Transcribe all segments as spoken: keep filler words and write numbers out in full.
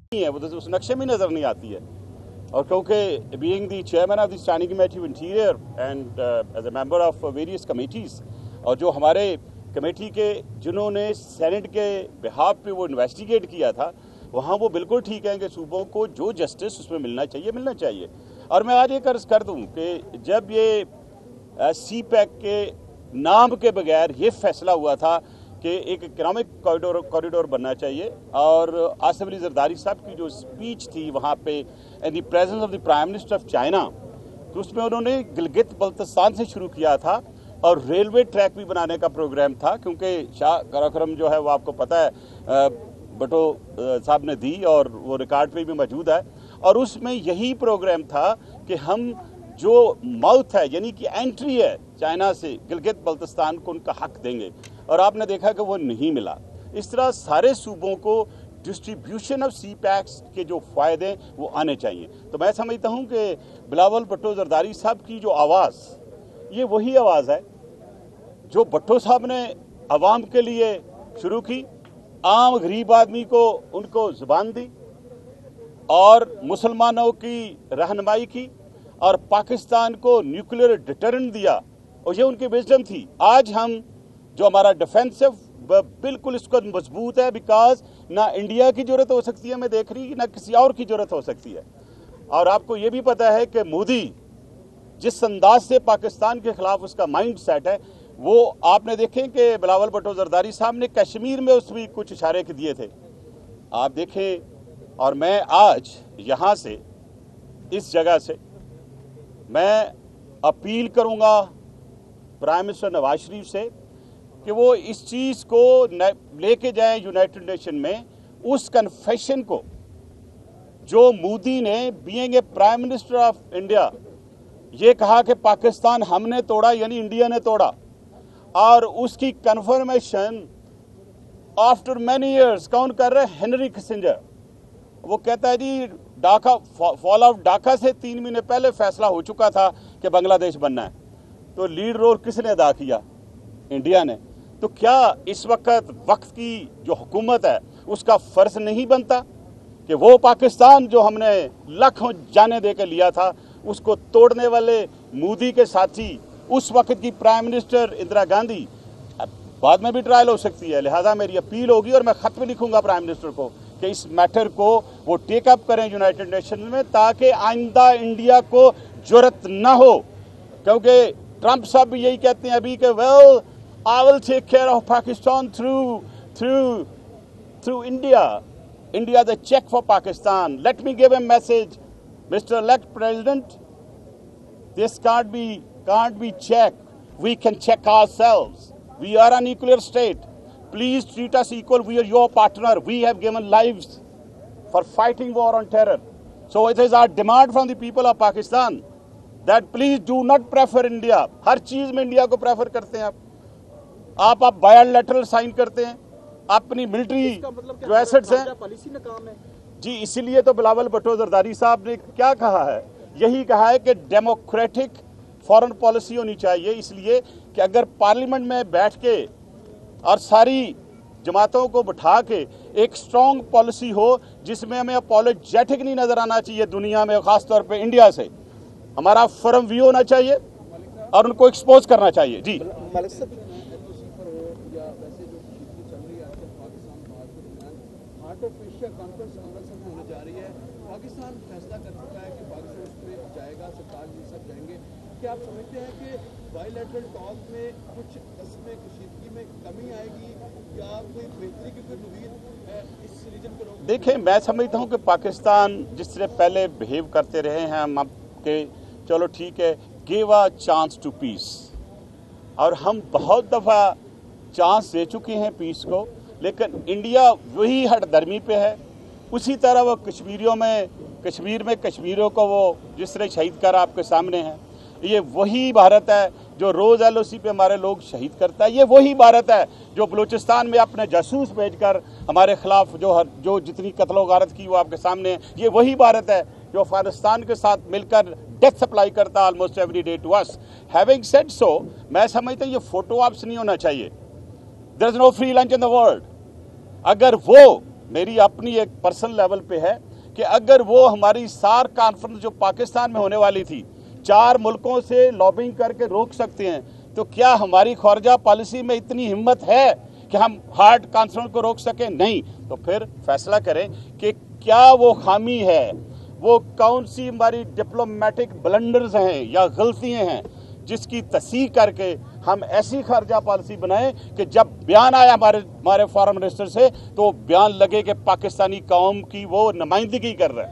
नहीं है, वो तो उस नक्शे में नज़र नहीं आती है। और क्योंकि being the chairman of the standing committee of interior and as a member of various committees, और जो हमारे कमेटी के जिन्होंने सेनेट के बिहाफ पे वो इन्वेस्टिगेट किया था, वहाँ वो बिल्कुल ठीक है कि सूबों को जो जस्टिस उसमें मिलना चाहिए मिलना चाहिए। और मैं आज ये कर्ज कर दूँ कि जब ये सी पैक के नाम के बगैर ये फैसला हुआ था कि एक इकोनॉमिक कॉरिडोर कॉरिडोर बनना चाहिए, और आसिफ अली जरदारी साहब की जो स्पीच थी वहाँ पे in the presence of the prime minister of China, तो उसमें उन्होंने गिलगित बल्तिस्तान से शुरू किया था और रेलवे ट्रैक भी बनाने का प्रोग्राम था, क्योंकि शाह कराक्रम जो है वो आपको पता है बटो साहब ने दी और वो रिकॉर्ड पे भी मौजूद है। और उसमें यही प्रोग्राम था कि हम जो माउथ है यानी कि एंट्री है चाइना से गिलगित बल्तिस्तान को उनका हक देंगे, और आपने देखा कि वो नहीं मिला। इस तरह सारे सूबों को डिस्ट्रीब्यूशन ऑफ सी पैक्स के जो फ़ायदे वो आने चाहिए। तो मैं समझता हूँ कि बिलावल भुट्टो जरदारी साहब की जो आवाज़, ये वही आवाज़ है जो भुट्टो साहब ने आवाम के लिए शुरू की, आम गरीब आदमी को उनको ज़ुबान दी और मुसलमानों की रहनुमाई की और पाकिस्तान को न्यूक्लियर डिटरेंट दिया, और ये उनकी विजडम थी। आज हम जो हमारा डिफेंसिव बिल्कुल इसको मजबूत है, बिकॉज ना इंडिया की जरूरत हो सकती है मैं देख रही, ना किसी और की जरूरत हो सकती है। और आपको ये भी पता है कि मोदी जिस अंदाज से पाकिस्तान के खिलाफ उसका माइंड सेट है, वो आपने देखे कि बिलावल भुट्टो जरदारी साहब ने कश्मीर में उस भी कुछ इशारे के दिए थे, आप देखें। और मैं आज यहाँ से इस जगह से मैं अपील करूँगा प्राइम मिनिस्टर नवाज शरीफ से कि वो इस चीज़ को लेके जाएं यूनाइटेड नेशन में, उस कन्फेशन को जो मोदी ने being a prime minister of India ये कहा कि पाकिस्तान हमने तोड़ा यानी इंडिया ने तोड़ा, और उसकी कन्फर्मेशन आफ्टर मैनी इयर्स कौन कर रहे हैं? Henry Kissinger. वो कहता है जी ढाका फॉल ऑफ ढाका से तीन महीने पहले फैसला हो चुका था कि बांग्लादेश बनना है, तो लीड रोल किसने अदा किया? इंडिया ने। तो क्या इस वक्त वक्त की जो हुकूमत है उसका फर्ज नहीं बनता कि वो पाकिस्तान जो हमने लाखों जाने दे के लिया था, उसको तोड़ने वाले मोदी के साथी उस वक्त की प्राइम मिनिस्टर इंदिरा गांधी, बाद में भी ट्रायल हो सकती है, लिहाजा मेरी अपील होगी और मैं खत भी लिखूंगा प्राइम मिनिस्टर को कि इस मैटर को वो टेक अप करें यूनाइटेड नेशन में, ताकि आइंदा इंडिया को जरूरत ना हो। क्योंकि ट्रंप साहब भी यही कहते हैं अभी कि well I will take care of Pakistan through through through India, India the check for Pakistan. Let me give a message, mister elect president, this can't be can't be check, we can check ourselves, we are a nuclear state, please treat us equal, we are your partner, we have given lives for fighting war on terror. So it is our demand from the people of Pakistan that please do not prefer India. हर चीज में India को prefer करते हैं आप आप आप bilateral sign करते हैं, अपनी मिलिट्री जो एसेट्स हैं पॉलिसी में काम है जी। इसीलिए तो बिलावल भुट्टो जरदारी साहब ने क्या कहा है, यही कहा है कि डेमोक्रेटिक फॉरेन पॉलिसी होनी चाहिए, इसलिए कि अगर पार्लियामेंट में बैठ के और सारी जमातों को बिठा के एक स्ट्रॉन्ग पॉलिसी हो जिसमें हमें अपॉलोजेटिक नहीं नजर आना चाहिए दुनिया में, खासतौर पे इंडिया से हमारा फर्म व्यू होना चाहिए और उनको एक्सपोज करना चाहिए जी। मलिक साहब, पाकिस्तान फैसला कर चुका है कि पाकिस्तान उसमें जाएगा, सरकार जी सब जाएंगे, क्या आप समझते हैं कि बायलैटरल टॉक में कुछ कस्में कशीदगी में कमी आएगी या कोई बेहतरी की कोई उम्मीद इस रीजन को लोग? देखिए, मैं समझता हूँ कि पाकिस्तान जिस तरह पहले बिहेव करते रहे हैं हम आपके, चलो ठीक है, give a chance to peace, और हम बहुत दफ़ा चांस दे चुके हैं पीस को, लेकिन इंडिया वही हठधर्मी पे है। उसी तरह वो कश्मीरियों में कश्मीर में कश्मीरियों को वो जिस तरह शहीद कर आपके सामने है, ये वही भारत है जो रोज़ एल ओ सी पे हमारे लोग शहीद करता है। ये वही भारत है जो बलूचिस्तान में अपने जासूस भेजकर हमारे खिलाफ जो हर जो जितनी कत्लो गारत की वो आपके सामने है। ये वही भारत है जो अफगानिस्तान के साथ मिलकर डेथ सप्लाई करता है almost every day to us. Having said so, मैं समझता हूँ ये फोटो ऑप्स नहीं होना चाहिए। There is no free lunch in the world. अगर वो मेरी अपनी एक पर्सनल लेवल पे है कि अगर वो हमारी सार्क कॉन्फ्रेंस जो पाकिस्तान में होने वाली थी चार मुल्कों से लॉबिंग करके रोक सकते हैं, तो क्या हमारी खारजा पॉलिसी में इतनी हिम्मत है कि हम हार्ड कॉन्फ्रेंस को रोक सकें? नहीं। तो फिर फैसला करें कि क्या वो खामी है, वो कौन सी हमारी डिप्लोमेटिक ब्लंडर्स हैं या गलतियां हैं जिसकी तस्दीक करके हम ऐसी खारजा पॉलिसी बनाएं कि जब बयान आया हमारे हमारे फॉरेन मिनिस्टर से तो बयान लगे कि पाकिस्तानी कौम की वो नुमाइंदगी कर रहा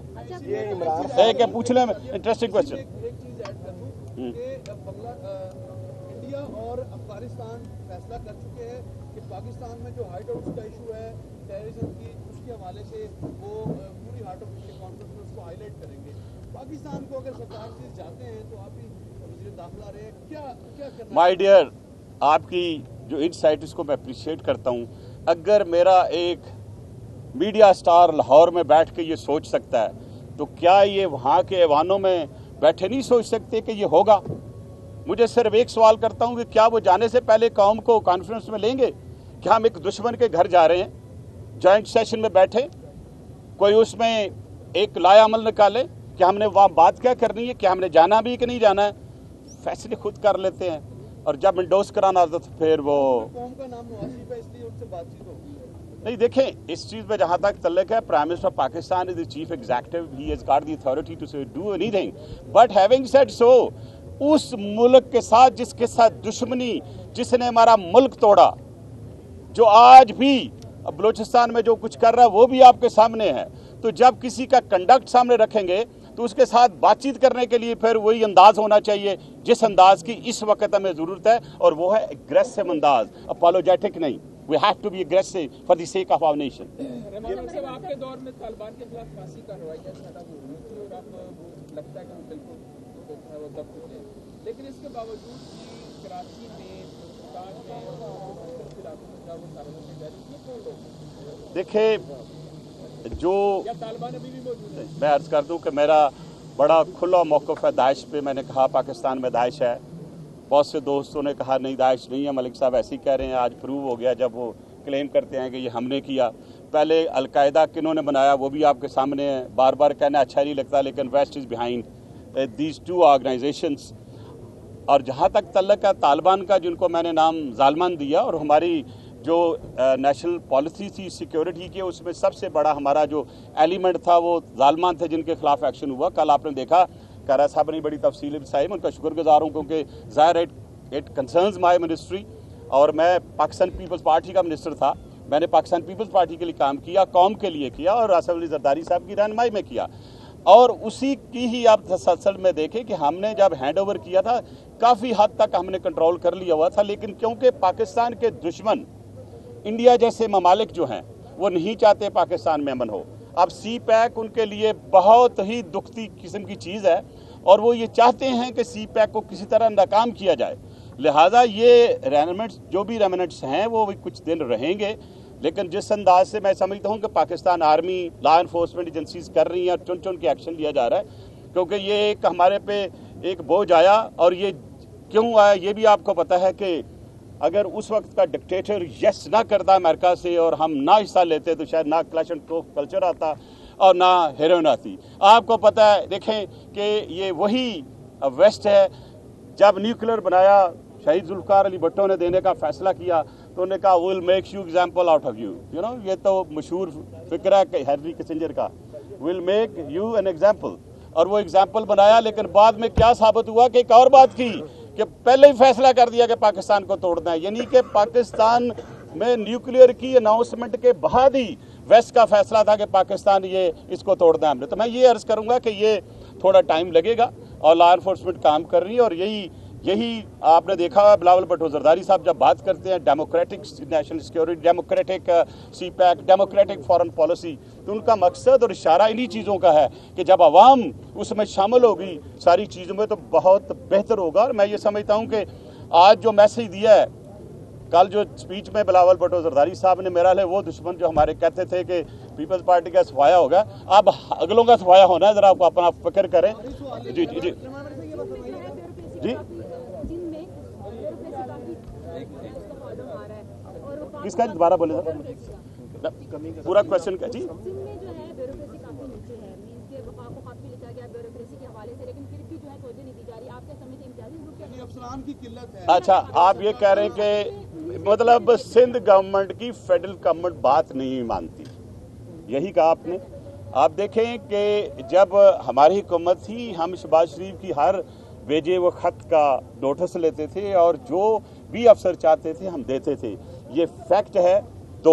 है। एक पूछ लें, इंटरेस्टिंग क्वेश्चन। एक चीज ऐड कर दूं कि बंगला इंडिया और अफगानिस्तान फैसला कर चुके हैं कि पाकिस्तान में जो हाइट आउट्स का इशू है टेररिज्म की, उसके हवाले से वो पूरी हार्ट ऑफ इंडिया कॉन्फ्रेंस में उसको हाईलाइट करेंगे। पाकिस्तान को अगर सरकार से जाते हैं तो आप ही वज़ीर दाखिला रहे, क्या क्या करना? माय डियर, आपकी जो इनसाइट इसको मैं अप्रिशिएट करता हूँ। अगर मेरा एक मीडिया स्टार लाहौर में बैठ के ये सोच सकता है तो क्या ये वहाँ के ऐवानों में बैठे नहीं सोच सकते कि ये होगा? मुझे सिर्फ एक सवाल करता हूँ कि क्या वो जाने से पहले कौम को कॉन्फ्रेंस में लेंगे? क्या हम एक दुश्मन के घर जा रहे हैं, जॉइंट सेशन में बैठे, कोई उसमें एक लाया अमल निकाले कि हमने वहाँ बात क्या करनी है, क्या हमने जाना भी कि नहीं जाना है? फैसले खुद कर लेते हैं और जब इंडोस कराना आता तो फिर वो कौम का नाम नवाज़ है, इसलिए उनसे बातचीत होगी। नहीं, देखें, इस चीज़ में जहाँ तक तल्लक है, prime minister of Pakistan is the chief executive, he has got the authority to do anything, but having said so, उस मुल्क के साथ जिसके साथ दुश्मनी, जिसने हमारा मुल्क तोड़ा, जो आज भी बलूचिस्तान में जो कुछ कर रहा है वो भी आपके सामने है, तो जब किसी का कंडक्ट सामने रखेंगे तो उसके साथ बातचीत करने के लिए फिर वही अंदाज होना चाहिए जिस अंदाज की इस वक्त हमें ज़रूरत है, और वो है एग्रेसिव अंदाज, अपोलोजेटिक नहीं। We have to be aggressive for the sake of our nation. Rahman साहब, आपके दौर में तालिबान के खिलाफ फांसी का रवैया ज़्यादा हो रही थी और अब लगता है कि हम बिल्कुल वो दब चुके हैं, लेकिन इसके बावजूद कि कराची में, पाकिस्तान में और इलाकों में जहाँ वो तालिबान के उसमें देखिए, जो या तालिबान अभी भी मौजूद है? मैं अर्ज़ कर दूं कि मेरा बड़ा खुला मौक़िफ़ है दाइश पे। मैंने कहा पाकिस्तान में दाइश है, बहुत से दोस्तों ने कहा नहीं दाइश नहीं है, मलिक साहब ऐसे ही कह रहे हैं, आज प्रूव हो गया जब वो क्लेम करते हैं कि ये हमने किया। पहले अलकायदा किन्होंने बनाया वो भी आपके सामने है, बार बार कहना अच्छा नहीं लगता, लेकिन west is behind these two organisations. और जहाँ तक तल्लक है तालिबान का, जिनको मैंने नाम जालमान दिया, और हमारी जो नेशनल पॉलिसी थी सिक्योरिटी की, उसमें सबसे बड़ा हमारा जो एलिमेंट था वो जालमान थे जिनके खिलाफ एक्शन हुआ। कल आपने देखा कारा साहब ने बड़ी तफसील बताई, मैं उनका शुक्रगुजार हूँ क्योंकि ज़ाहिर it it concerns my ministry, और मैं पाकिस्तान पीपल्स पार्टी का मिनिस्टर था, मैंने पाकिस्तान पीपल्स पार्टी के लिए काम किया, कौम के लिए किया, और आसिफ अली जरदारी साहब की रहनुमाई में किया। और उसी की ही आप तसलसल में देखें कि हमने जब हैंड ओवर किया था काफ़ी हद तक हमने कंट्रोल कर लिया हुआ था, लेकिन क्योंकि पाकिस्तान के दुश्मन इंडिया जैसे ममालिक जो हैं वो नहीं चाहते पाकिस्तान में अमन हो। अब सी पैक उनके लिए बहुत ही दुखती किस्म की चीज़ है, और वो ये चाहते हैं कि सी पैक को किसी तरह नाकाम किया जाए। लिहाजा ये रेमिनेंट्स जो भी रेमिनेंट्स हैं वो भी कुछ दिन रहेंगे, लेकिन जिस अंदाज से मैं समझता हूँ कि Pakistan army, law enforcement agencies कर रही हैं, चुन चुन के एक्शन लिया जा रहा है, क्योंकि ये एक हमारे पे एक बोझ आया। और ये क्यों आया ये भी आपको पता है कि अगर उस वक्त का डिक्टेटर यस ना करता अमेरिका से और हम ना हिस्सा लेते तो शायद ना क्लैश एंड क्लोफ कल्चर आता और ना हेरोइन आती। आपको पता है, देखें कि ये वही वेस्ट है, जब न्यूक्लियर बनाया शहीद जुल्फ़िकार अली भुट्टो ने देने का फैसला किया तो उन्होंने कहा will make you example out of you you know ये तो मशहूर फिक्र है हैनरी किसिंजर का, will make you an example. और वो एग्जाम्पल बनाया, लेकिन बाद में क्या साबित हुआ कि एक और बात की कि पहले ही फैसला कर दिया कि पाकिस्तान को तोड़ना है, यानी कि पाकिस्तान में न्यूक्लियर की अनाउंसमेंट के बाद ही वेस्ट का फैसला था कि पाकिस्तान ये इसको तोड़ना है हमने। तो मैं ये अर्ज़ करूँगा कि ये थोड़ा टाइम लगेगा और लॉ इन्फोर्समेंट काम कर रही है, और यही यही आपने देखा बिलावल भुट्टो जरदारी साहब जब बात करते हैं democratic national security, democratic CPEC, democratic foreign policy, तो उनका मकसद और इशारा इन्हीं चीज़ों का है कि जब आवाम उसमें शामिल होगी सारी चीज़ों में तो बहुत बेहतर होगा। और मैं ये समझता हूँ कि आज जो मैसेज दिया है, कल जो स्पीच में बिलावल भुट्टो जरदारी साहब ने, मेरा है वो दुश्मन जो हमारे कहते थे कि पीपल्स पार्टी का सफाया होगा, अब अगलों का सफाया होना है, ज़रा आपको अपना फिक्र करें। जी जी जी जी किसका दोबारा बोले सर? पूरा क्वेश्चन का जी सिंध में जो है ब्यूरोक्रेसी काफी नीचे है, मींस के वफाक को खत भी लिखा गया ब्यूरोक्रेसी के हवाले से, लेकिन फिर भी जो है तवज्जो नहीं दी जा रही। आप क्या समझते हैं इम्तियाजी ग्रुप यानी अफसरान की किल्लत है? अच्छा, आप ये कह रहे हैं कि मतलब सिंध गवर्नमेंट की फेडरल गवर्नमेंट बात नहीं मानती, यही कहा आपने। आप देखें कि जब हमारी हुकूमत थी हम शहबाज शरीफ की हर भेजे वो खत का नोटिस लेते थे और जो भी अफसर चाहते थे हम देते थे। ये फैक्ट है। दो,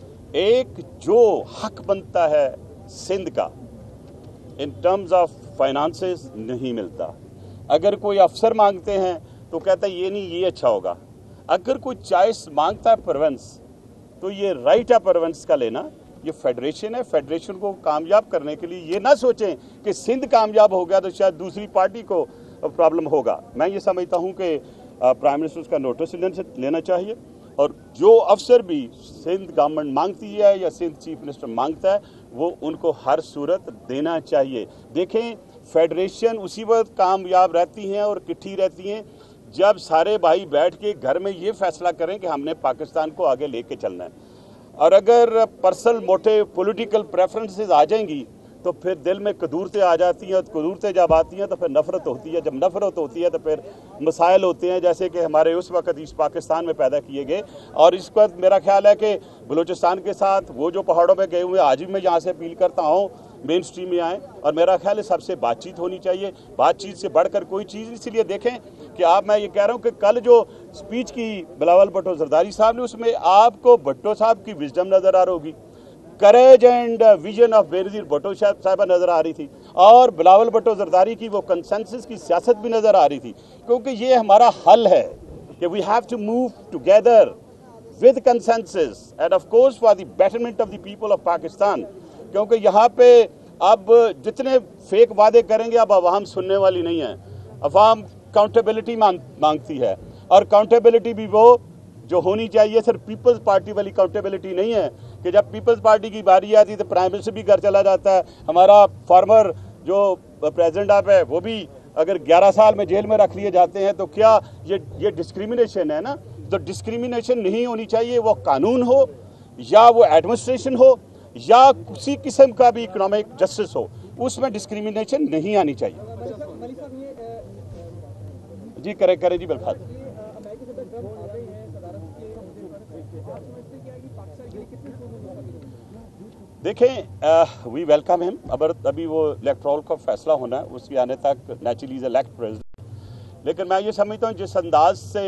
एक जो हक बनता है सिंध का इन टर्म्स ऑफ फाइनेंसेस नहीं मिलता। अगर कोई अफसर मांगते हैं तो कहता है ये नहीं ये अच्छा होगा। अगर कोई चॉइस मांगता है प्रोविंस तो ये राइट है प्रोविंस का लेना। ये फेडरेशन है, फेडरेशन को कामयाब करने के लिए ये ना सोचें कि सिंध कामयाब हो गया तो शायद दूसरी पार्टी को प्रॉब्लम होगा। मैं ये समझता हूँ कि प्राइम मिनिस्टर उसका नोटिस लेना चाहिए और जो अफसर भी सिंध गवर्नमेंट मांगती है या सिंध चीफ मिनिस्टर मांगता है वो उनको हर सूरत देना चाहिए। देखें, फेडरेशन उसी वक्त कामयाब रहती हैं और इकट्ठी रहती हैं जब सारे भाई बैठ के घर में ये फैसला करें कि हमने पाकिस्तान को आगे लेके चलना है। और अगर पर्सनल मोटे पॉलिटिकल प्रेफरेंसेस आ जाएंगी तो फिर दिल में कदूरतें आ जाती हैं, कदूरतें जब आती हैं तो फिर नफरत होती है, जब नफरत होती है तो फिर मसाइल होते हैं जैसे कि हमारे उस वक्त इस पाकिस्तान में पैदा किए गए। और इस वक्त मेरा ख्याल है कि बलूचिस्तान के साथ वो जो पहाड़ों में गए हुए आज भी मैं यहाँ से अपील करता हूँ मेन स्ट्रीम में आएँ और मेरा ख्याल है सबसे बातचीत होनी चाहिए। बातचीत से बढ़कर कोई चीज़, इसलिए देखें कि आप, मैं ये कह रहा हूँ कि कल जो स्पीच की बिलावल भुट्टो जरदारी साहब ने उसमें आपको भुट्टो साहब की विजडम नज़र आ रही होगी, courage and vision of Benazir Bhutto साहबा नजर आ रही थी और बिलावल भुट्टो जरदारी की वो कंसेंसस की सियासत भी नजर आ रही थी। क्योंकि ये हमारा हल है कि we have to move together with consensus and of course for the betterment of the people of Pakistan. क्योंकि यहाँ पे अब जितने फेक वादे करेंगे अब अवाम सुनने वाली नहीं है। अवाम काउंटेबिलिटी मांग, मांगती है और काउंटेबिलिटी भी वो जो होनी चाहिए सिर्फ पीपल्स पार्टी वाली काउंटेबिलिटी नहीं है कि जब पीपल्स पार्टी की बारी आती है तो प्राइम मिनिस्टर भी घर चला जाता है। हमारा फॉर्मर जो प्रेसिडेंट आप है वो भी अगर ग्यारह साल में जेल में रख लिए जाते हैं तो क्या ये ये डिस्क्रिमिनेशन है ना? तो डिस्क्रिमिनेशन नहीं होनी चाहिए, वो कानून हो या वो एडमिनिस्ट्रेशन हो या किसी किस्म का भी इकोनॉमिक जस्टिस हो, उसमें डिस्क्रिमिनेशन नहीं आनी चाहिए। जी करे करे जी बिल्कुल। देखें, वी वेलकम हिम। अगर अभी वो इलेक्ट्रोल का फैसला होना है उसके आने तक नेचुरली इज इलेक्ट प्रेसिडेंट। लेकिन मैं ये समझता हूँ जिस अंदाज से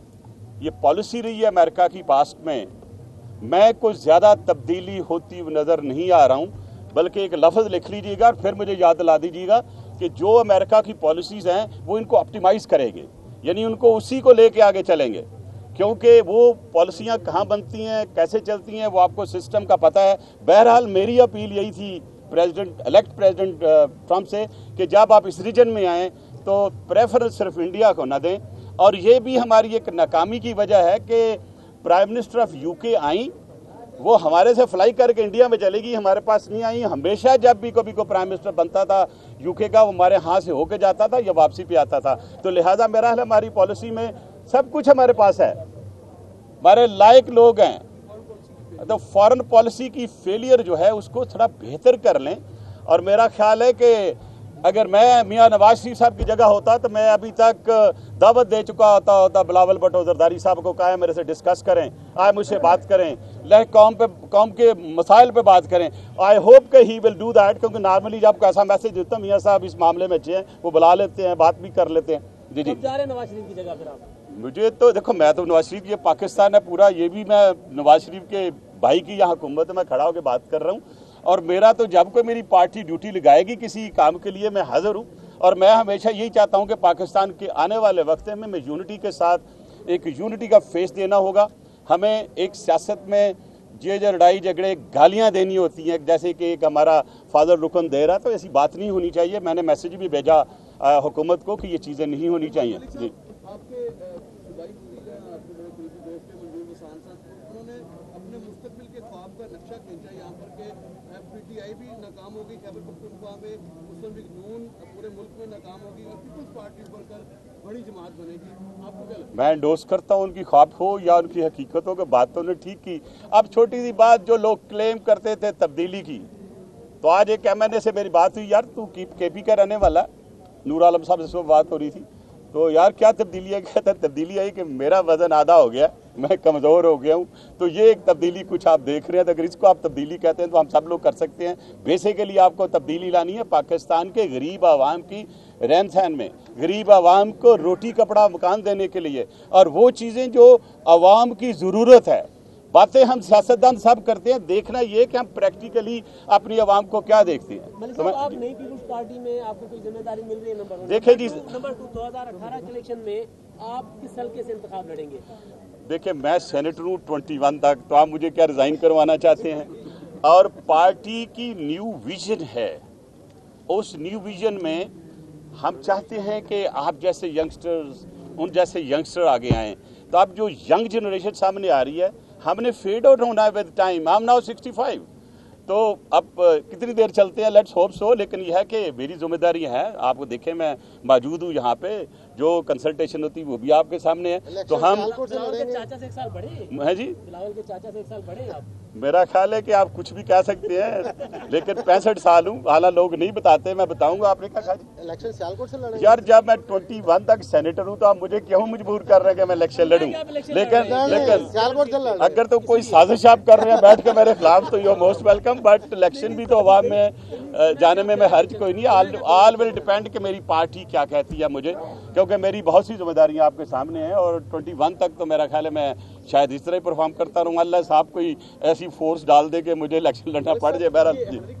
ये पॉलिसी रही है अमेरिका की पास्ट में, मैं कुछ ज़्यादा तब्दीली होती हुई नज़र नहीं आ रहा हूँ। बल्कि एक लफ्ज़ लिख लीजिएगा और फिर मुझे याद दिला दीजिएगा कि जो अमेरिका की पॉलिसीज़ हैं वो इनको ऑप्टिमाइज़ करेंगे, यानी उनको उसी को लेके आगे चलेंगे। क्योंकि वो पॉलिसियाँ कहाँ बनती हैं, कैसे चलती हैं, वो आपको सिस्टम का पता है। बहरहाल मेरी अपील यही थी प्रेसिडेंट इलेक्ट प्रेसिडेंट ट्रंप से कि जब आप इस रीजन में आएँ तो प्रेफरेंस सिर्फ इंडिया को न दें। और ये भी हमारी एक नाकामी की वजह है कि प्राइम मिनिस्टर ऑफ यूके आई, वो हमारे से फ्लाई करके इंडिया में चलेगी, हमारे पास नहीं आई। हमेशा जब भी कभी को प्राइम मिनिस्टर बनता था यूके का वो हमारे हाथ से होके जाता था या वापसी पे आता था। तो लिहाजा मेरा हाल हमारी पॉलिसी में सब कुछ हमारे पास है, हमारे लायक लोग हैं। तो फॉरेन पॉलिसी की फेलियर जो है उसको थोड़ा बेहतर कर लें। और मेरा ख्याल है कि अगर मैं मियाँ नवाज शरीफ साहब की जगह होता तो मैं अभी तक दावत दे चुका होता होता बिलावल भुट्टो जरदारी साहब को, कहा है मेरे से डिस्कस करें, आए मुझसे बात करें, लह कौम पे कौम के मसाइल पे बात करें। आई होप कि ही विल डू दैट, क्योंकि नॉर्मली जब ऐसा मैसेज देता हूँ मियाँ साहब इस मामले में अच्छे हैं, वो बुला लेते हैं, बात भी कर लेते हैं। जी जी जा रहे नवाज शरीफ की जगह फिर आप? मुझे तो देखो, मैं तो नवाज शरीफ, ये पाकिस्तान है पूरा, ये भी मैं नवाज शरीफ के भाई की यहाँ हुकूमत है, मैं खड़ा होकर बात कर रहा हूँ। और मेरा तो जब कोई मेरी पार्टी ड्यूटी लगाएगी किसी काम के लिए मैं हाजिर हूँ। और मैं हमेशा यही चाहता हूँ कि पाकिस्तान के आने वाले वक्त में हमें यूनिटी के साथ एक यूनिटी का फेस देना होगा। हमें एक सियासत में ये जो लड़ाई झगड़े गालियाँ देनी होती हैं, जैसे कि एक हमारा फादर रुकन दे रहा, तो ऐसी बात नहीं होनी चाहिए। मैंने मैसेज भी भेजा हुकूमत को कि ये चीज़ें नहीं होनी चाहिए। जी आपके सूबाई वज़ीर हैं, आपके बड़े करीबी दोस्त हैं मंजूर निशान साहब, उन्होंने अपने मुस्तकबिल के ख्वाब का नक्शा खींचा यहाँ पर के पीटीआई भी नाकाम होगी खैबर पख्तूनख्वा में, मुस्लिम लीग नून पूरे मुल्क में नाकाम होगी और पीपल्स पार्टी बनकर बड़ी जमात बनेगी, आपको क्या लगता है? मैं एंडोर्स करता हूँ, उनकी ख्वाब हो या उनकी हकीकत हो, कि बात तो उन्होंने ठीक की। अब छोटी सी बात जो लोग क्लेम करते थे तब्दीली की, तो आज एक एम एन ए से मेरी बात हुई, यार तू के पी का रहने वाला, नूर आलम साहब से बात हो रही थी, तो यार क्या तब्दीली है? कहता तब्दीली आई कि मेरा वजन आधा हो गया, मैं कमज़ोर हो गया हूँ। तो ये एक तब्दीली कुछ आप देख रहे हैं, तो अगर इसको आप तब्दीली कहते हैं तो हम सब लोग कर सकते हैं। बेसिकली आपको तब्दीली लानी है पाकिस्तान के गरीब आवाम की रहन सहन में, गरीब आवाम को रोटी कपड़ा मकान देने के लिए, और वो चीज़ें जो आवाम की ज़रूरत है। बातें हम सियासतदान सब करते हैं, देखना ये कि हम प्रैक्टिकली अपनी आवाम को क्या देखते हैं। मलिक साहब, आप नई पीपुल्स पार्टी में आपको कोई जिम्मेदारी मिल रही है? नंबर वन देखिए जी, नंबर टू, दो हजार अठारह के इलेक्शन में आप किस हल्के से इंतखाब लड़ेंगे? देखिए मैं सेनेटर हूँ इक्कीस तक, तो आप मुझे क्या रिजाइन करवाना चाहते हैं? और पार्टी की न्यू विजन है, उस न्यू विजन में हम चाहते हैं कि आप जैसे यंगस्टर्स, उन जैसे यंगस्टर आगे आएँ। तो अब जो यंग जनरेशन सामने आ रही है, हमने फेड आउट होना है with time. I am now sixty five, तो अब कितनी देर चलते हैं, लेट्स होप सो। लेकिन यह है कि मेरी जिम्मेदारी है, आपको देखें मैं मौजूद हूँ यहाँ पे, जो कंसल्टेशन होती है वो भी आपके सामने है। तो हम बिलावल के चाचा से एक साल बड़े है जी, बिलावल के चाचा से एक साल बड़े आप। मेरा ख्याल है कि आप कुछ भी कह सकते हैं, लेकिन पैंसठ साल हूँ, हालांकि लोग नहीं बताते, मैं बताऊंगा। आपने क्या कहा जी? इलेक्शन सियालकोट से लड़ेंगे? यार जब मैं इक्कीस तक सेनेटर हूँ तो आप मुझे क्यों मजबूर कर रहे हैं कि मैं इलेक्शन लड़ूं? लेकिन लेकिन अगर तो कोई साजिश आप कर रहे हैं बैठ के मेरे खिलाफ, तो you most welcome, but election भी तो अवाम में जाने में मैं हर्ज कोई नहीं। ऑल ऑल विल डिपेंड कि मेरी पार्टी क्या कहती है मुझे, क्योंकि मेरी बहुत सी जिम्मेदारियां आपके सामने हैं, और इक्कीस तक तो मेरा ख्याल है मैं शायद इस तरह ही परफॉर्म करता रहूँगा। अल्लाह साहब कोई ऐसी फोर्स डाल दे कि मुझे इलेक्शन लड़ना पड़ जाए। बहरहाल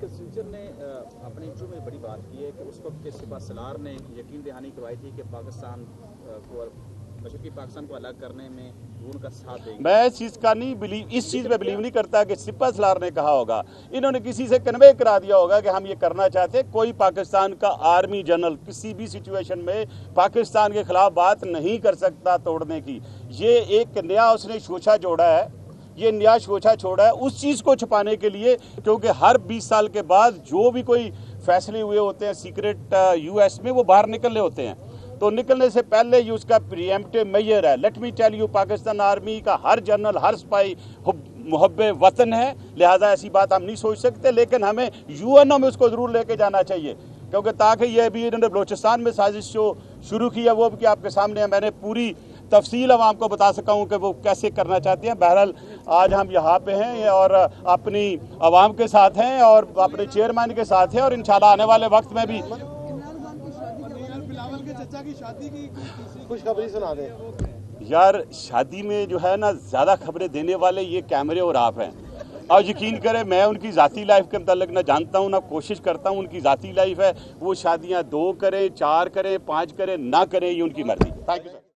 ने अपने इंटरव्यू में बड़ी बात की है कि उस वक्त के सिपा सलार ने यकीन दहानी करवाई थी कि पाकिस्तान को, मशरकी पाकिस्तान को अलग करने में वो उनका साथ देंगे। मैं इस चीज़ का नहीं बिलीव इस चीज़ में बिलीव नहीं करता कि सिपा सलार ने कहा होगा। इन्होंने किसी से कन्वे करा दिया होगा कि हम ये करना चाहते हैं। कोई पाकिस्तान का आर्मी जनरल किसी भी सिचुएशन में पाकिस्तान के खिलाफ बात नहीं कर सकता तोड़ने की। ये एक नया उसने शोशा जोड़ा है, ये नया शोशा छोड़ा है उस चीज़ को छुपाने के लिए, क्योंकि हर बीस साल के बाद जो भी कोई फैसले हुए होते हैं सीक्रेट यूएस में, वो बाहर निकलने होते हैं। तो निकलने से पहले ये उसका प्रीएम्प्टिव मेजर है। Let me tell you, Pakistan army का हर जनरल, हर सिपाही मुहब्बे वतन है, लिहाजा ऐसी बात हम नहीं सोच सकते। लेकिन हमें यूएनओ में उसको ज़रूर लेके जाना चाहिए, क्योंकि ताकि ये भी इन्होंने बलोचिस्तान में साजिश जो शुरू की है वो भी आपके सामने है। मैंने पूरी तफसील अब आपको बता सका हूँ कि वो कैसे करना चाहते हैं। बहरहाल आज हम यहाँ पे हैं और अपनी आवाम के साथ हैं और अपने चेयरमैन के साथ हैं, और इंशाल्लाह आने वाले वक्त में भी की शादी की खुशखबरी सुना दें। यार शादी में जो है ना, ज़्यादा खबरें देने वाले ये कैमरे और आप हैं। और यकीन करें मैं उनकी ज़ाती लाइफ के मतलब ना जानता हूँ ना कोशिश करता हूँ। उनकी ज़ाती लाइफ है, वो शादियाँ दो करें, चार करें, पाँच करें, ना करें, ये उनकी मर्जी। Thank you sir.